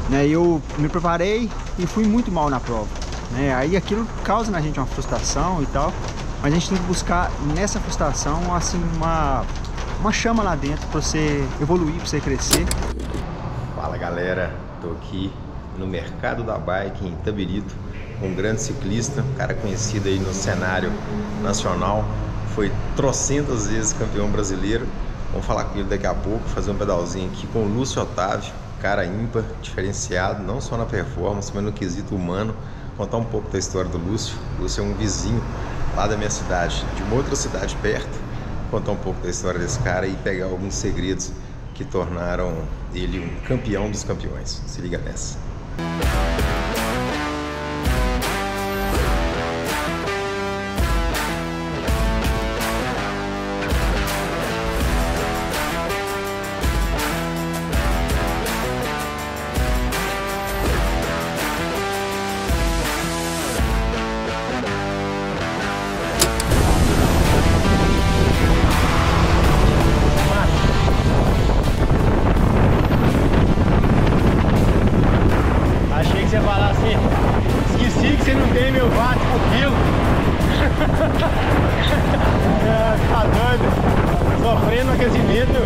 né? Eu me preparei e fui muito mal na prova, né? Aí aquilo causa na gente uma frustração e tal, mas a gente tem que buscar nessa frustração, assim, uma chama lá dentro para você evoluir, para você crescer. Fala galera, tô aqui no Mercado da Bike em Itabirito, um grande ciclista, um cara conhecido aí no cenário nacional, foi trocentas vezes campeão brasileiro. Vamos falar com ele daqui a pouco, fazer um pedalzinho aqui com o Lúcio Otávio, cara ímpar, diferenciado, não só na performance, mas no quesito humano. Contar um pouco da história do Lúcio. O Lúcio é um vizinho lá da minha cidade, de uma outra cidade perto. Contar um pouco da história desse cara e pegar alguns segredos que tornaram ele um campeão dos campeões. Se liga nessa. Tá doido, sofrendo aquecimento.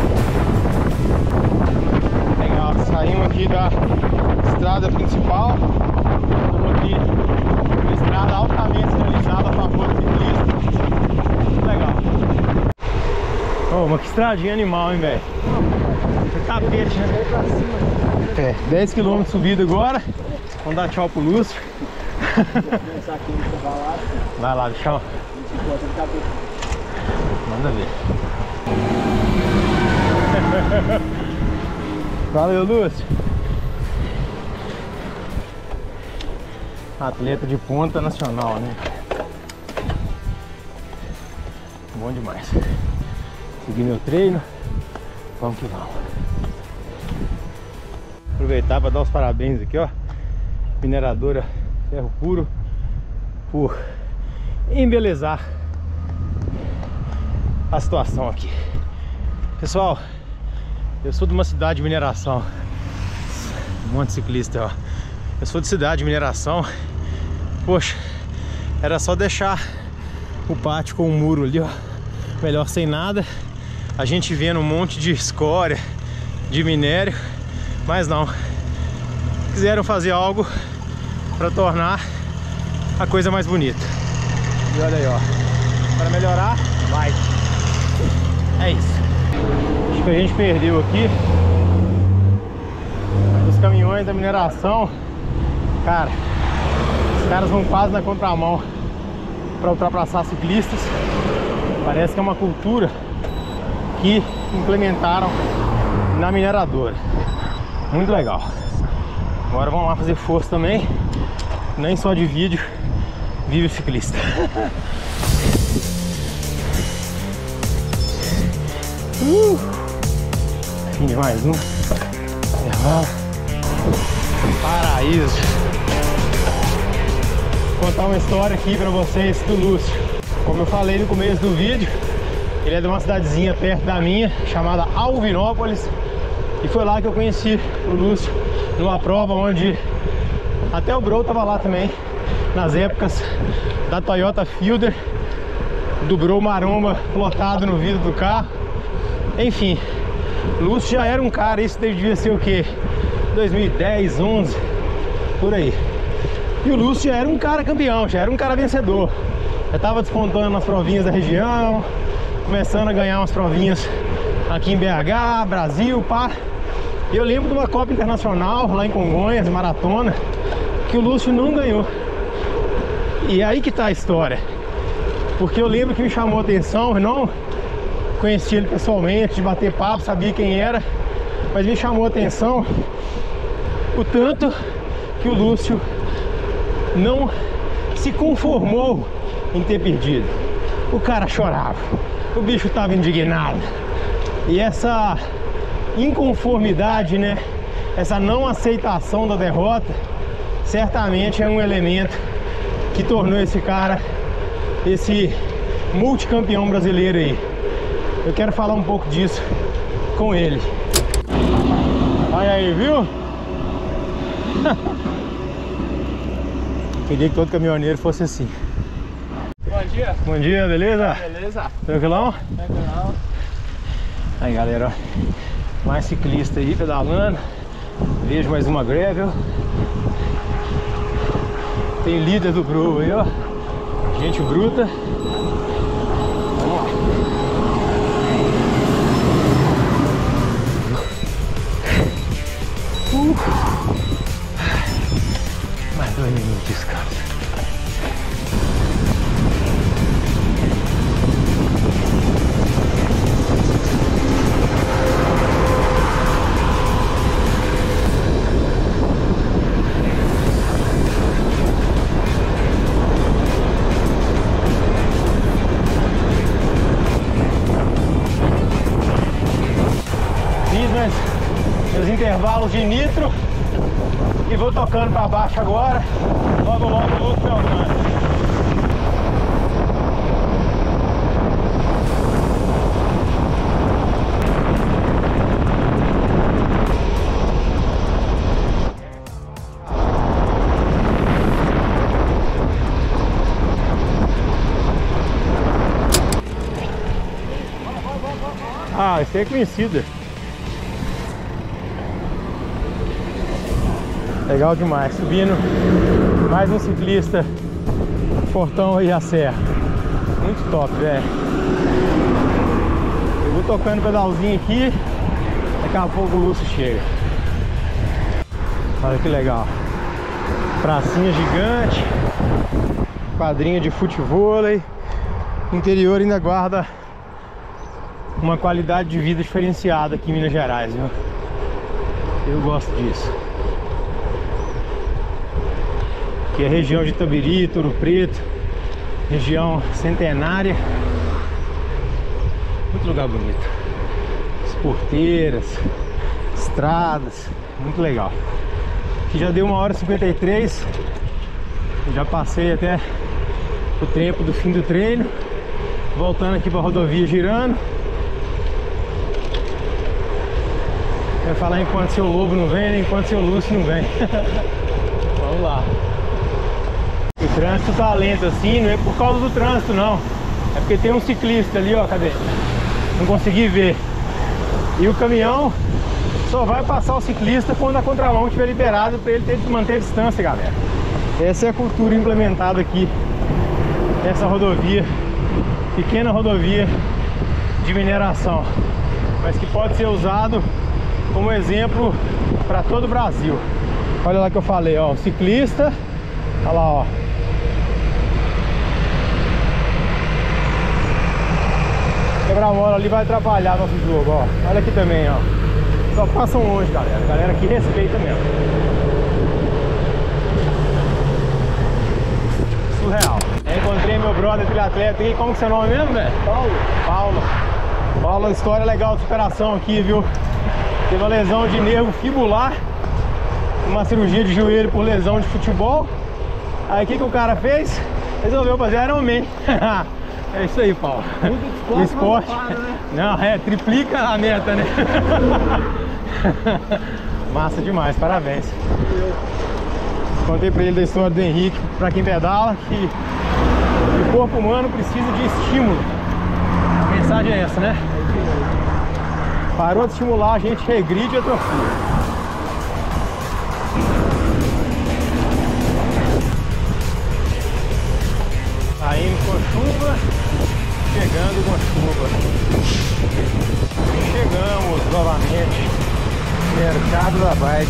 Legal, saímos aqui da estrada principal. Estamos aqui na estrada altamente sinalizada a favor do ciclista. Legal. Oh, mas que estradinha animal, hein, velho? Tapete, né? 10 km de subida agora. Vamos dar tchau pro Lúcio. Vai lá, tchau. Manda ver. Valeu, Lúcio. Atleta de ponta nacional, né? Bom demais. Segui meu treino. Vamos que vamos. Aproveitar para dar os parabéns aqui, ó. Mineradora Ferro Puro por embelezar a situação aqui. Pessoal, eu sou de uma cidade de mineração. Um monte de ciclista, ó. Eu sou de cidade de mineração. Poxa, era só deixar o pátio com o muro ali, ó. Melhor sem nada. A gente vendo um monte de escória, de minério. Mas não. Quiseram fazer algo para tornar a coisa mais bonita. E olha aí, ó. Para melhorar, vai. É isso. Acho que a gente perdeu aqui os caminhões da mineração. Cara, os caras vão quase na contramão para ultrapassar ciclistas. Parece que é uma cultura que implementaram na mineradora. Muito legal. Agora vamos lá fazer força também. Nem só de vídeo vive o ciclista. Fim de mais um. Paraíso. Vou contar uma história aqui pra vocês do Lúcio. Como eu falei no começo do vídeo, ele é de uma cidadezinha perto da minha, chamada Alvinópolis. E foi lá que eu conheci o Lúcio, numa prova onde até o Bro tava lá também, nas épocas da Toyota Fielder, do Bro maromba plotado no vidro do carro. Enfim, Lúcio já era um cara, isso devia ser o que? 2010, 11, por aí. E o Lúcio já era um cara campeão, já era um cara vencedor. Já tava despontando nas provinhas da região, começando a ganhar umas provinhas aqui em BH, Brasil, pá. E eu lembro de uma Copa Internacional lá em Congonhas, maratona, que o Lúcio não ganhou. E aí que tá a história. Porque eu lembro que me chamou a atenção, eu não conhecia ele pessoalmente, de bater papo, sabia quem era, mas me chamou a atenção o tanto que o Lúcio não se conformou em ter perdido. O cara chorava, o bicho tava indignado. E essa inconformidade, né, essa não aceitação da derrota, certamente é um elemento que tornou esse cara esse multicampeão brasileiro aí. Eu quero falar um pouco disso com ele. Olha aí, viu? Queria que todo caminhoneiro fosse assim. Bom dia. Bom dia, beleza? Beleza? Tranquilão? Tranquilão. Aí galera, ó, mais ciclista aí pedalando. Vejo mais uma gravel. Tem líder do Bro aí, ó. Gente bruta. Vamos lá. Mais 2 minutos de descanso. Meus intervalos de nitro e vou tocando para baixo agora. Logo logo luto meu alcance. Ah, esse aí é conhecido. Legal demais, subindo mais um ciclista, Fortão e a Serra. Muito top, velho. Eu vou tocando pedalzinho aqui, daqui a pouco o Lúcio chega. Olha que legal. Pracinha gigante, quadrinha de futevôlei. O interior ainda guarda uma qualidade de vida diferenciada aqui em Minas Gerais, viu? Eu gosto disso. Aqui é a região de Itabiri, Ouro Preto, região centenária. Muito lugar bonito. As porteiras, estradas, muito legal. Aqui já deu 1h53. Já passei até o tempo do fim do treino. Voltando aqui para a rodovia girando. Vai falar enquanto seu Lobo não vem, nem enquanto seu Lúcio não vem. Vamos lá. O trânsito tá lento assim, não é por causa do trânsito não. É porque tem um ciclista ali, ó, cadê? Não consegui ver. E o caminhão só vai passar o ciclista quando a contramão estiver liberada, para ele ter que manter a distância, galera. Essa é a cultura implementada aqui nessa rodovia, pequena rodovia de mineração, mas que pode ser usado como exemplo para todo o Brasil. Olha lá que eu falei, ó, o ciclista, olha lá, ó. Quebra-mola ali vai atrapalhar nosso jogo, ó. Olha aqui também, ó. Só passam longe, galera. A galera aqui respeita mesmo. Surreal. Encontrei meu brother triatleta aqui. Como que é seu nome mesmo, velho? Paulo. Paulo, história legal de superação aqui, viu? Teve uma lesão de nervo fibular, uma cirurgia de joelho por lesão de futebol. Aí o que o cara fez? Resolveu fazer Ironman. É isso aí, Paulo. O esporte. Não, triplica a meta, né? Massa demais, parabéns. Contei pra ele da história do Henrique, pra quem pedala, que o corpo humano precisa de estímulo. A mensagem é essa, né? Parou de estimular, a gente regride e atrofia. Saindo com chuva, chegando com chuva. E chegamos novamente no mercado da bike.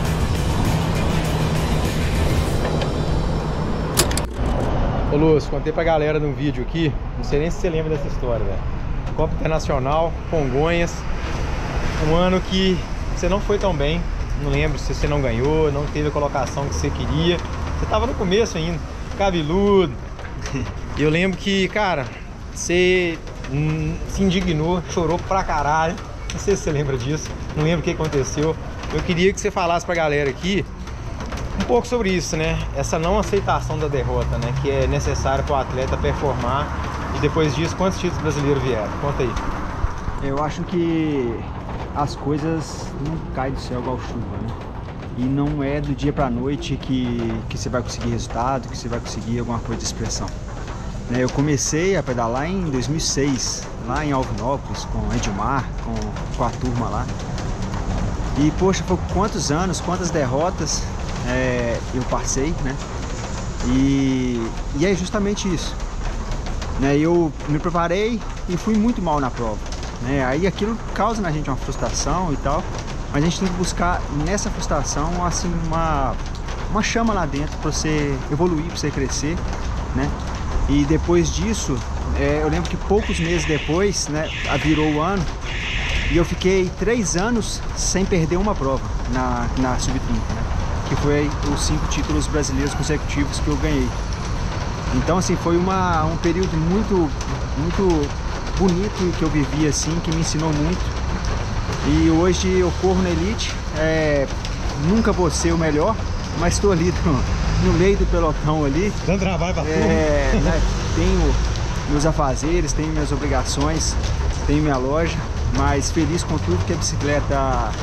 Ô Lúcio, contei pra galera no vídeo aqui, não sei nem se você lembra dessa história, velho. Copa Internacional, Congonhas. Um ano que você não foi tão bem. Não lembro se você não ganhou, não teve a colocação que você queria. Você tava no começo ainda, cabeludo. E eu lembro que, cara, você se indignou, chorou pra caralho. Não sei se você lembra disso, não lembro o que aconteceu. Eu queria que você falasse pra galera aqui um pouco sobre isso, né? Essa não aceitação da derrota, né? Que é necessário para o atleta performar. E depois disso, quantos títulos brasileiros vieram? Conta aí. Eu acho que as coisas não caem do céu igual chuva, né? E não é do dia pra noite que você vai conseguir resultado, que você vai conseguir alguma coisa de expressão. Eu comecei a pedalar em 2006, lá em Alvinópolis, com o Edmar, com a turma lá. E poxa, foi quantos anos, quantas derrotas eu passei, né? E é justamente isso. Eu me preparei e fui muito mal na prova. Aí aquilo causa na gente uma frustração e tal. Mas a gente tem que buscar nessa frustração assim uma chama lá dentro para você evoluir, para você crescer, né? E depois disso, eu lembro que poucos meses depois, virou o ano e eu fiquei 3 anos sem perder uma prova na Sub-30, que foi os 5 títulos brasileiros consecutivos que eu ganhei. Então assim, foi um período muito bonito que eu vivi assim, que me ensinou muito. E hoje eu corro na Elite, nunca vou ser o melhor, mas estou ali no meio do pelotão ali. Dando trabalho pra turma. Tenho meus afazeres, tenho minhas obrigações, tenho minha loja, mas feliz com tudo que a bicicleta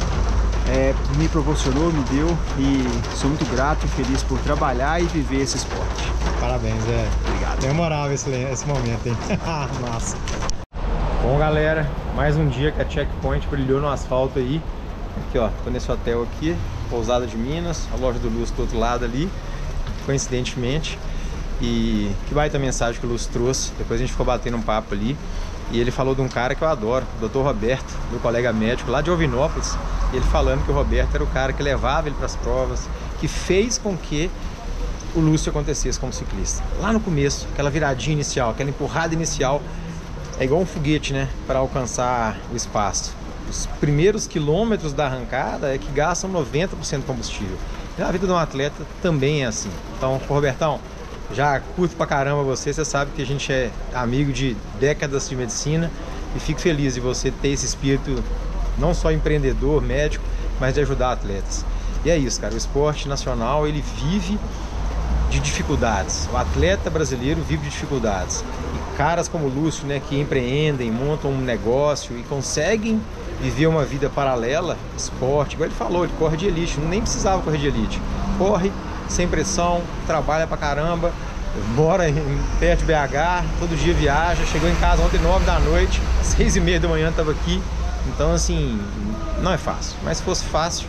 me proporcionou, me deu, e sou muito grato e feliz por trabalhar e viver esse esporte. Parabéns, Obrigado. Memorável esse momento, hein? Massa. Bom, galera, mais um dia que a Checkpoint brilhou no asfalto aí. Aqui, ó, tô nesse hotel aqui, Pousada de Minas, a loja do Lúcio do outro lado ali, coincidentemente. E que baita mensagem que o Lúcio trouxe. Depois a gente ficou batendo um papo ali. E ele falou de um cara que eu adoro, o Dr. Roberto, meu colega médico lá de Alvinópolis. E ele falando que o Roberto era o cara que levava ele para as provas, que fez com que o Lúcio acontecesse como ciclista. Lá no começo, aquela viradinha inicial, aquela empurrada inicial, é igual um foguete, né, para alcançar o espaço. Os primeiros quilômetros da arrancada é que gastam 90% de combustível. E na vida de um atleta também é assim. Então, Robertão, já curto pra caramba você sabe que a gente é amigo de décadas de medicina e fico feliz de você ter esse espírito não só empreendedor, médico, mas de ajudar atletas. E é isso, cara, o esporte nacional, ele vive de dificuldades. O atleta brasileiro vive de dificuldades. E caras como o Lúcio, né, que empreendem, montam um negócio e conseguem viver uma vida paralela, esporte, igual ele falou, ele corre de elite, nem precisava correr de elite. Corre sem pressão, trabalha pra caramba, mora perto de BH, todo dia viaja, chegou em casa ontem 9 da noite, 6h30 da manhã tava aqui. Então assim, não é fácil, mas se fosse fácil,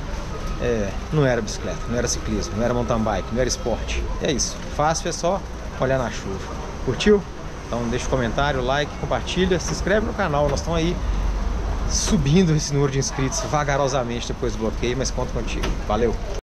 não era bicicleta, não era ciclismo, não era mountain bike, não era esporte. É isso, fácil é só olhar na chuva. Curtiu? Então deixa o comentário, like, compartilha, se inscreve no canal, nós estamos aí subindo esse número de inscritos vagarosamente depois do bloqueio, mas conto contigo. Valeu!